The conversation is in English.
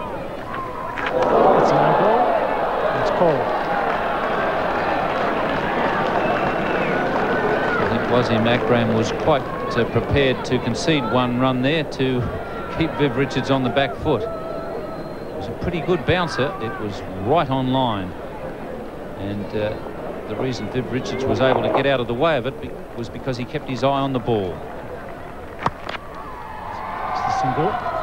It's an ankle. It's called. I think Wasim Akram was quite prepared to concede one run there to keep Viv Richards on the back foot. It was a pretty good bouncer. It was right on line. And the reason Viv Richards was able to get out of the way of it was because he kept his eye on the ball. It's the single.